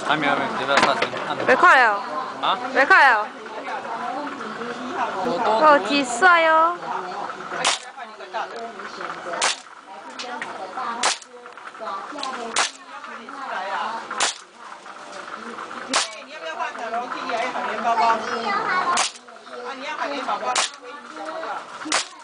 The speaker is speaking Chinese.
还没有，你不要大声。 别快哦！ 啊？ 别快哦！哦，几帅哦！ 你要不要换小笼屉？还有海绵宝宝？啊，你要海绵宝宝？